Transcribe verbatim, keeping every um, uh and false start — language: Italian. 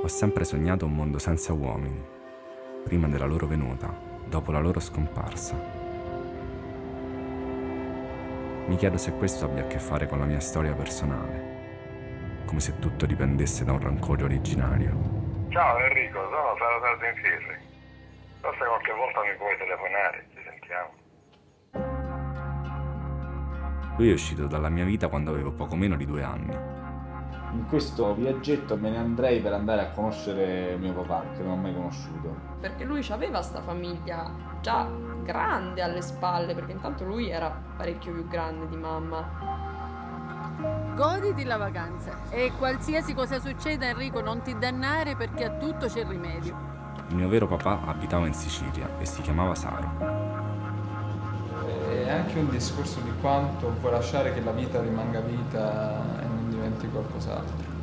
Ho sempre sognato un mondo senza uomini, prima della loro venuta, dopo la loro scomparsa. Mi chiedo se questo abbia a che fare con la mia storia personale, come se tutto dipendesse da un rancore originario. Ciao Enrico, sono Salvatore Zenfirri. Forse qualche volta mi puoi telefonare, ci sentiamo. Lui è uscito dalla mia vita quando avevo poco meno di due anni. In questo viaggetto me ne andrei per andare a conoscere mio papà, che non ho mai conosciuto. Perché lui aveva sta famiglia già grande alle spalle, perché intanto lui era parecchio più grande di mamma. Goditi la vacanza e qualsiasi cosa succeda, Enrico, non ti dannare perché a tutto c'è rimedio. Il mio vero papà abitava in Sicilia e si chiamava Saro. È anche un discorso di quanto puoi lasciare che la vita rimanga vita e non diventi qualcos'altro.